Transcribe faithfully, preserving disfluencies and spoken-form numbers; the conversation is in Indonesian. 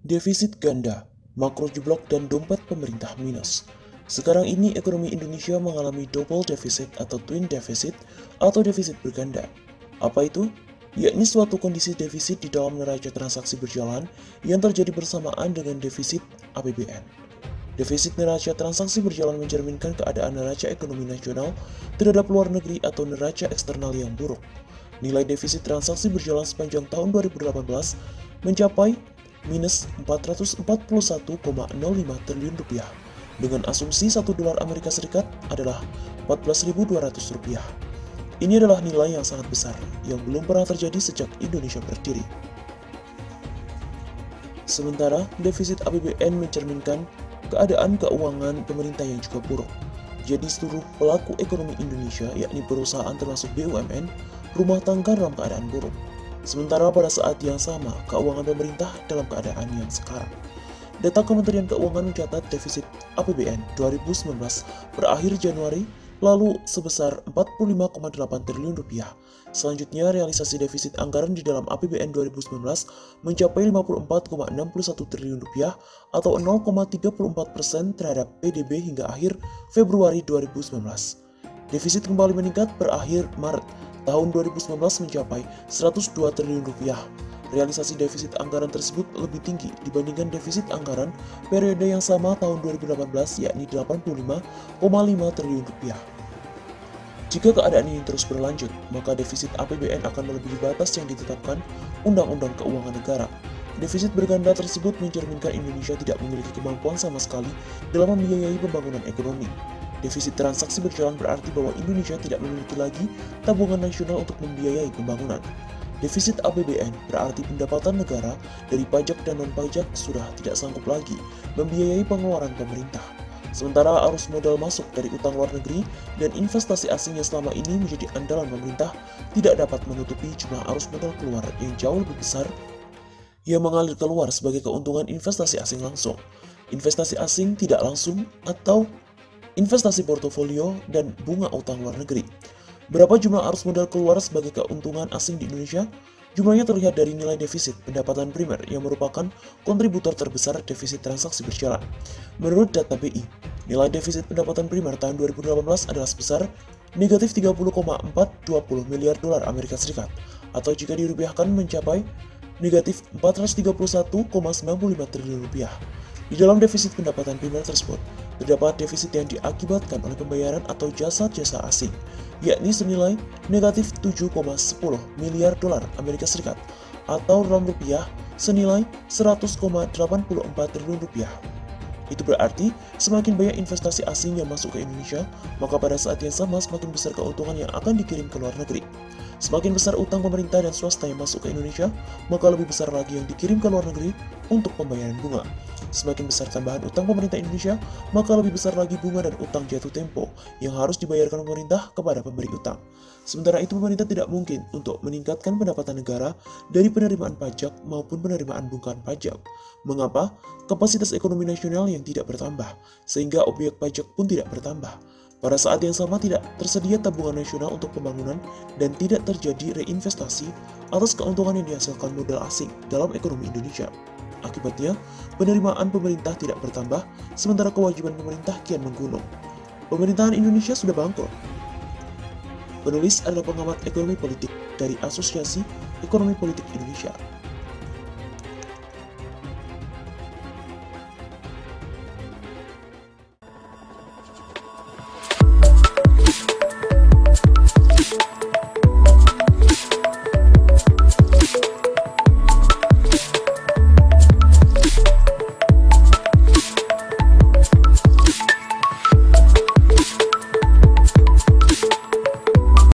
Defisit ganda, makro jeblok dan dompet pemerintah minus. Sekarang ini ekonomi Indonesia mengalami double deficit atau twin deficit atau defisit berganda. Apa itu? Yakni suatu kondisi defisit di dalam neraca transaksi berjalan yang terjadi bersamaan dengan defisit A P B N. Defisit neraca transaksi berjalan mencerminkan keadaan neraca ekonomi nasional terhadap luar negeri atau neraca eksternal yang buruk. Nilai defisit transaksi berjalan sepanjang tahun dua ribu delapan belas mencapai minus empat ratus empat puluh satu koma nol lima triliun rupiah dengan asumsi satu dolar Amerika Serikat adalah empat belas ribu dua ratus rupiah. Ini adalah nilai yang sangat besar yang belum pernah terjadi sejak Indonesia berdiri. Sementara defisit A P B N mencerminkan keadaan keuangan pemerintah yang juga buruk. Jadi seluruh pelaku ekonomi Indonesia, yakni perusahaan termasuk B U M N, rumah tangga dalam keadaan buruk. Sementara pada saat yang sama, keuangan pemerintah dalam keadaan yang sekarang. Data Kementerian Keuangan mencatat defisit A P B N dua ribu sembilan belas berakhir Januari lalu sebesar empat puluh lima koma delapan triliun rupiah. Selanjutnya, realisasi defisit anggaran di dalam A P B N dua ribu sembilan belas mencapai lima puluh empat koma enam satu triliun rupiah atau nol koma tiga empat persen terhadap P D B hingga akhir Februari dua ribu sembilan belas. Defisit kembali meningkat berakhir Maret tahun dua ribu sembilan belas mencapai seratus dua triliun rupiah. Realisasi defisit anggaran tersebut lebih tinggi dibandingkan defisit anggaran periode yang sama tahun dua ribu delapan belas, yakni delapan puluh lima koma lima triliun rupiah. Jika keadaan ini terus berlanjut, maka defisit A P B N akan melebihi batas yang ditetapkan Undang-Undang Keuangan Negara. Defisit berganda tersebut mencerminkan Indonesia tidak memiliki kemampuan sama sekali dalam membiayai pembangunan ekonomi. Defisit transaksi berjalan berarti bahwa Indonesia tidak memiliki lagi tabungan nasional untuk membiayai pembangunan. Defisit A P B N berarti pendapatan negara dari pajak dan non-pajak sudah tidak sanggup lagi membiayai pengeluaran pemerintah. Sementara arus modal masuk dari utang luar negeri dan investasi asing yang selama ini menjadi andalan pemerintah tidak dapat menutupi jumlah arus modal keluar yang jauh lebih besar yang mengalir keluar sebagai keuntungan investasi asing langsung, investasi asing tidak langsung, atau investasi portofolio dan bunga utang luar negeri. Berapa jumlah arus modal keluar sebagai keuntungan asing di Indonesia? Jumlahnya terlihat dari nilai defisit pendapatan primer yang merupakan kontributor terbesar defisit transaksi berjalan. Menurut data B I, nilai defisit pendapatan primer tahun dua ribu delapan belas adalah sebesar negatif tiga puluh koma empat dua puluh miliar dolar Amerika Serikat, atau jika dirupiahkan mencapai negatif empat ratus tiga puluh satu koma sembilan lima triliun rupiah. Di dalam defisit pendapatan primer tersebut, terdapat defisit yang diakibatkan oleh pembayaran atau jasa-jasa asing, yakni senilai negatif tujuh koma sepuluh miliar dolar Amerika Serikat, atau dalam rupiah senilai seratus koma delapan empat triliun rupiah. Itu berarti semakin banyak investasi asing yang masuk ke Indonesia, maka pada saat yang sama semakin besar keuntungan yang akan dikirim ke luar negeri. Semakin besar utang pemerintah dan swasta yang masuk ke Indonesia, maka lebih besar lagi yang dikirim ke luar negeri untuk pembayaran bunga. Semakin besar tambahan utang pemerintah Indonesia, maka lebih besar lagi bunga dan utang jatuh tempo yang harus dibayarkan pemerintah kepada pemberi utang. Sementara itu, pemerintah tidak mungkin untuk meningkatkan pendapatan negara dari penerimaan pajak maupun penerimaan bukan pajak. Mengapa? Kapasitas ekonomi nasional yang tidak bertambah, sehingga objek pajak pun tidak bertambah. Pada saat yang sama tidak tersedia tabungan nasional untuk pembangunan dan tidak terjadi reinvestasi atas keuntungan yang dihasilkan modal asing dalam ekonomi Indonesia. Akibatnya, penerimaan pemerintah tidak bertambah, sementara kewajiban pemerintah kian menggunung. Pemerintahan Indonesia sudah bangkrut. Penulis adalah pengamat ekonomi politik dari Asosiasi Ekonomi Politik Indonesia.